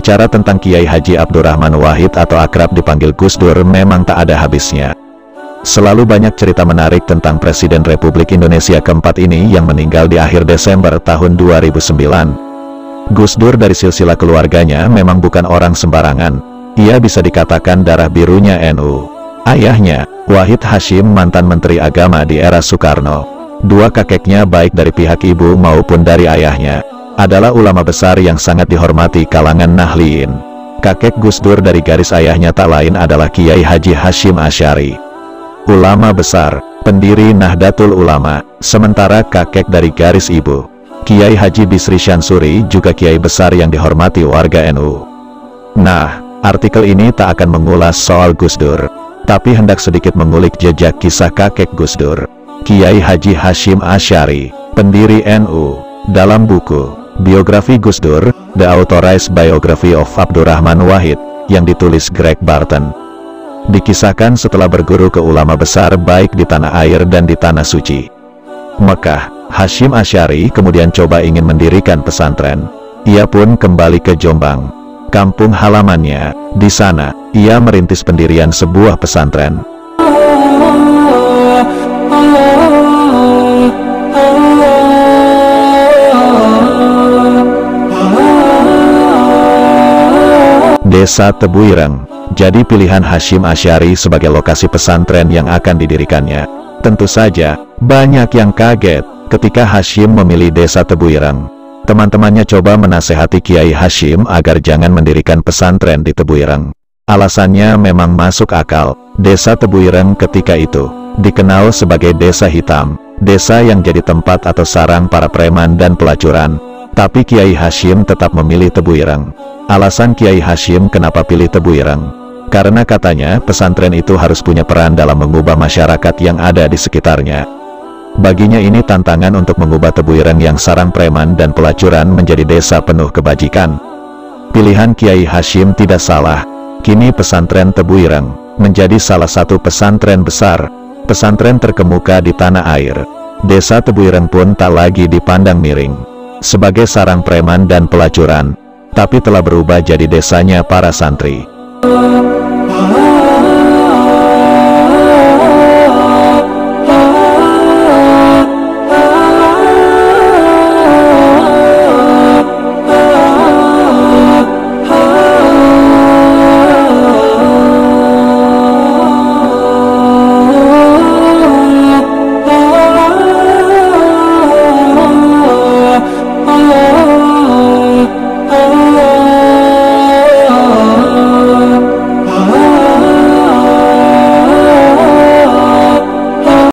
Bicara tentang Kiai Haji Abdurrahman Wahid atau akrab dipanggil Gus Dur memang tak ada habisnya. Selalu banyak cerita menarik tentang Presiden Republik Indonesia keempat ini yang meninggal di akhir Desember tahun 2009. Gus Dur dari silsilah keluarganya memang bukan orang sembarangan. Ia bisa dikatakan darah birunya NU. Ayahnya, Wahid Hasyim, mantan Menteri Agama di era Soekarno. Dua kakeknya baik dari pihak ibu maupun dari ayahnya adalah ulama besar yang sangat dihormati kalangan Nahdliyin. Kakek Gus Dur dari garis ayahnya tak lain adalah Kiai Haji Hasyim Asy'ari, ulama besar, pendiri Nahdlatul Ulama. Sementara kakek dari garis ibu, Kiai Haji Bisri Syansuri, juga kiai besar yang dihormati warga NU. Nah, artikel ini tak akan mengulas soal Gus Dur, tapi hendak sedikit mengulik jejak kisah kakek Gus Dur, Kiai Haji Hasyim Asy'ari, pendiri NU, dalam buku Biografi Gus Dur, The Authorized Biography of Abdurrahman Wahid, yang ditulis Greg Barton. Dikisahkan setelah berguru ke ulama besar baik di tanah air dan di tanah suci Mekah, Hasyim Asy'ari kemudian coba ingin mendirikan pesantren. Ia pun kembali ke Jombang, kampung halamannya. Di sana, ia merintis pendirian sebuah pesantren. Desa Tebuireng jadi pilihan Hasyim Asy'ari sebagai lokasi pesantren yang akan didirikannya. Tentu saja, banyak yang kaget ketika Hasyim memilih Desa Tebuireng. Teman-temannya coba menasehati Kiai Hasyim agar jangan mendirikan pesantren di Tebuireng. Alasannya memang masuk akal. Desa Tebuireng ketika itu dikenal sebagai desa hitam, desa yang jadi tempat atau sarang para preman dan pelacuran. Tapi Kiai Hasyim tetap memilih Tebuireng. Alasan Kiai Hasyim kenapa pilih Tebuireng? Karena katanya pesantren itu harus punya peran dalam mengubah masyarakat yang ada di sekitarnya. Baginya ini tantangan untuk mengubah Tebuireng yang sarang preman dan pelacuran menjadi desa penuh kebajikan. Pilihan Kiai Hasyim tidak salah. Kini pesantren Tebuireng menjadi salah satu pesantren besar, pesantren terkemuka di tanah air. Desa Tebuireng pun tak lagi dipandang miring sebagai sarang preman dan pelacuran, tapi telah berubah jadi desanya para santri.